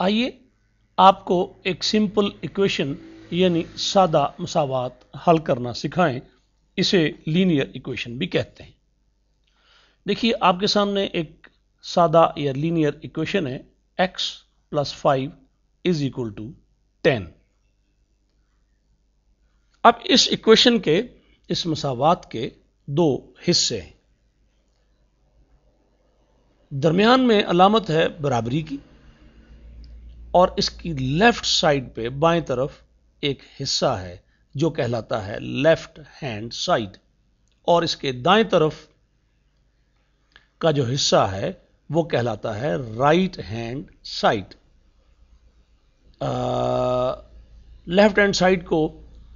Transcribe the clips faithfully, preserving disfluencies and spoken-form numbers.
आइए आपको एक सिंपल इक्वेशन यानी सादा मसावात हल करना सिखाएं। इसे लीनियर इक्वेशन भी कहते हैं। देखिए आपके सामने एक सादा या लीनियर इक्वेशन है, x plus five is equal to ten. अब इस इक्वेशन के, इस मसावात के दो हिस्से हैं। दरमियान में अलामत है बराबरी की और इसकी लेफ्ट साइड पे बाएं तरफ एक हिस्सा है जो कहलाता है लेफ्ट हैंड साइड, और इसके दाएं तरफ का जो हिस्सा है वो कहलाता है right hand side. Left hand side को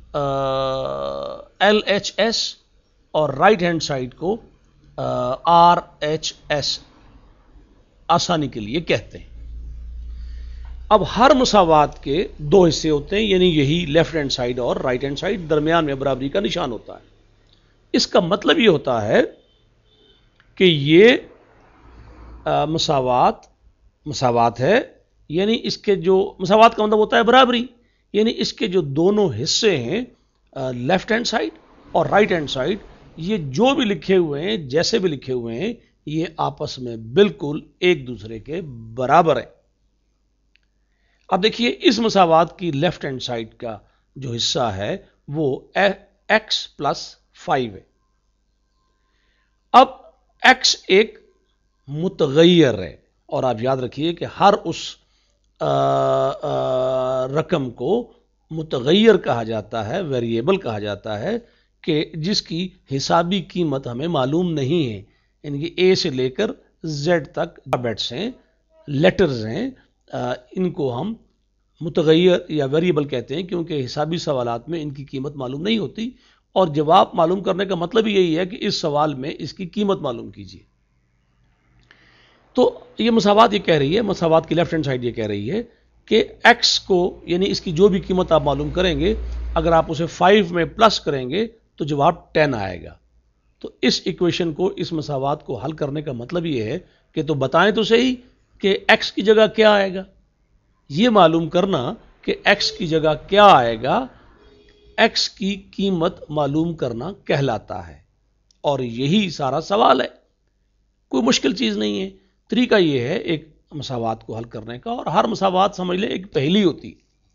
एल एच एस और राइट हैंड साइड को आर एच एस आसानी के लिए कहते हैं। अब हर मुसावात के दो हिस्से होते हैं, यानी यही लेफ्ट हैंड साइड और राइट हैंड साइड, दरमियान में बराबरी का निशान होता है। इसका मतलब ये होता है कि ये आ, मसावात मसावात है, यानी इसके जो मसावात का मतलब होता है बराबरी, यानी इसके जो दोनों हिस्से हैं लेफ्ट हैंड साइड और राइट हैंड साइड, ये जो भी लिखे हुए हैं, जैसे भी लिखे हुए हैं, ये आपस में बिल्कुल एक दूसरे के बराबर है। अब देखिए इस मसावात की लेफ्ट हैंड साइड का जो हिस्सा है वो x प्लस फाइव है। अब x एक मुतगय्यर है, और आप याद रखिए कि हर उस आ, आ, रकम को मुतगय्यर कहा जाता है, वेरिएबल कहा जाता है, कि जिसकी हिसाबी कीमत हमें मालूम नहीं है। यानी कि ए से लेकर जेड तक अल्फाबेट्स हैं, लेटर्स हैं, आ, इनको हम मुतगय्यर या वेरिएबल कहते हैं, क्योंकि हिसाबी सवालात में इनकी कीमत मालूम नहीं होती, और जवाब मालूम करने का मतलब यही है कि इस सवाल में इसकी कीमत मालूम कीजिए। तो ये मसावात ये कह रही है, मसावात की लेफ्ट हैंड साइड ये कह रही है कि x को, यानी इसकी जो भी कीमत आप मालूम करेंगे, अगर आप उसे फाइव में प्लस करेंगे तो जवाब टेन आएगा। तो इस इक्वेशन को, इस मसावात को हल करने का मतलब ये है कि तो बताएं तो सही कि x की जगह क्या आएगा। ये मालूम करना कि x की जगह क्या आएगा, x की कीमत मालूम करना कहलाता है, और यही सारा सवाल है। कोई मुश्किल चीज नहीं है। तरीका यह है एक मसावात को हल करने का, और हर मसावात समझ ले एक पहेली होती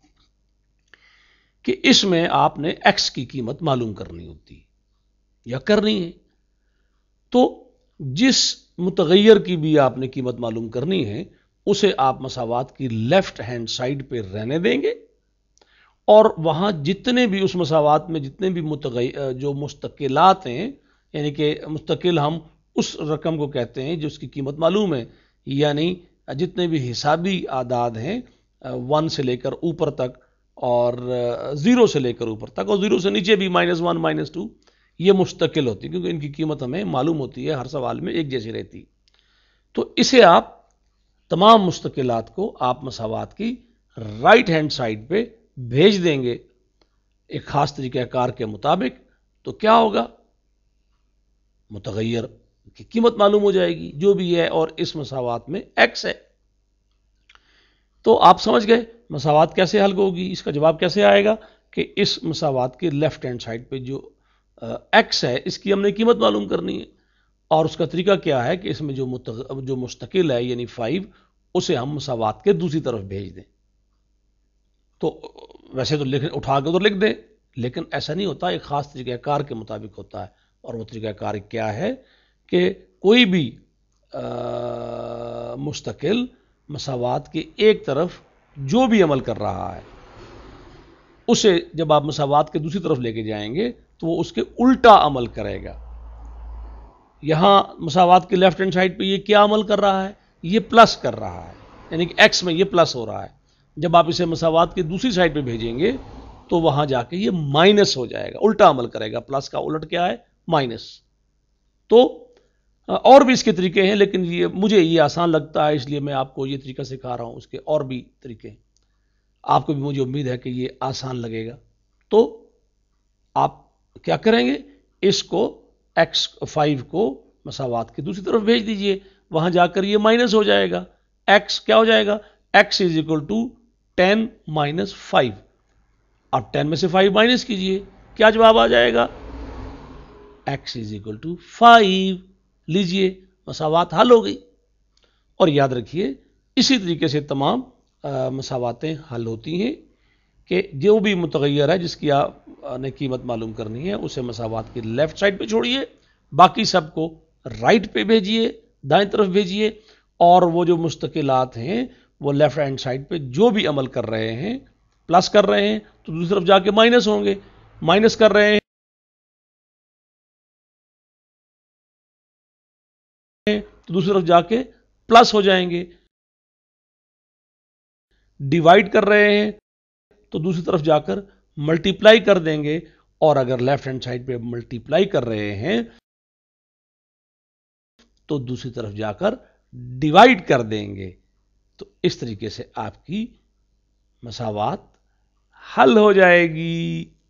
कि इसमें आपने x की कीमत मालूम करनी होती या करनी है। तो जिस मुतगय्यर की भी आपने कीमत मालूम करनी है, उसे आप मसावात की लेफ्ट हैंड साइड पे रहने देंगे, और वहां जितने भी उस मसावात में जितने भी मुतगय्यर जो मुस्तकिलात हैं, यानी कि मुस्तकिल हम उस रकम को कहते हैं जो उसकी कीमत मालूम है, यानी जितने भी हिसाबी आदाद हैं वन से लेकर ऊपर तक और जीरो से लेकर ऊपर तक, और जीरो से नीचे भी माइनस वन माइनस टू, ये मुस्तकिल होती है, क्योंकि इनकी कीमत हमें मालूम होती है, हर सवाल में एक जैसी रहती। तो इसे आप तमाम मुस्तकिलात को आप मसावात की राइट हैंड साइड पे भेज देंगे एक खास तरीक़ाकार के मुताबिक। तो क्या होगा, मुतगय्यर की कीमत मालूम हो जाएगी जो भी है, और इस मसावात में x है। तो आप समझ गए मसावात कैसे हल होगी, इसका जवाब कैसे आएगा कि इस मसावात के लेफ्ट हैंड साइड पे जो x है इसकी हमने कीमत मालूम करनी है, और उसका तरीका क्या है कि इसमें जो मुतग, जो मुस्तकिल है यानी फाइव, उसे हम मसावात के दूसरी तरफ भेज दें। तो वैसे तो लिख उठा के तो लिख दें, लेकिन ऐसा नहीं होता, एक खास तरीक़ाकार के मुताबिक होता है। और वो तरीक़ाकार क्या है कि कोई भी आ, मुस्तकिल मसावात के एक तरफ जो भी अमल कर रहा है, उसे जब आप मसावात के दूसरी तरफ लेके जाएंगे तो वो उसके उल्टा अमल करेगा। यहां मसावात के लेफ्ट हैंड साइड पे ये क्या अमल कर रहा है, ये प्लस कर रहा है, यानी कि एक्स में ये प्लस हो रहा है। जब आप इसे मसावात की दूसरी साइड पे भेजेंगे तो वहां जाके ये माइनस हो जाएगा, उल्टा अमल करेगा। प्लस का उलट क्या है, माइनस। तो और भी इसके तरीके हैं, लेकिन ये मुझे ये आसान लगता है, इसलिए मैं आपको ये तरीका सिखा रहा हूं। उसके और भी तरीके आपको भी मुझे उम्मीद है कि ये आसान लगेगा। तो आप क्या करेंगे, इसको एक्स फाइव को मसावात की दूसरी तरफ भेज दीजिए, वहां जाकर ये माइनस हो जाएगा। एक्स क्या हो जाएगा, x is equal to ten minus five. अब टेन में से फाइव माइनस कीजिए, क्या जवाब आ जाएगा? X is equal to five. लीजिए, मसावात हल हो गई। और याद रखिए, इसी तरीके से तमाम मसावातें हल होती हैं कि जो भी मुतगैर है जिसकी आपने कीमत मालूम करनी है उसे मसावात की लेफ्ट साइड पे छोड़िए, बाकी सबको राइट पे भेजिए, दाएं तरफ भेजिए, और वो जो मुस्तकिलात हैं वो लेफ्ट हैंड साइड पे जो भी अमल कर रहे हैं, प्लस कर रहे हैं तो दूसरी तरफ जाके माइनस होंगे, माइनस कर रहे हैं तो दूसरी तरफ जाके प्लस हो जाएंगे, डिवाइड कर रहे हैं तो दूसरी तरफ जाकर मल्टीप्लाई कर देंगे, और अगर लेफ्ट हैंड साइड पे मल्टीप्लाई कर रहे हैं तो दूसरी तरफ जाकर डिवाइड कर देंगे। तो इस तरीके से आपकी मसावात हल हो जाएगी।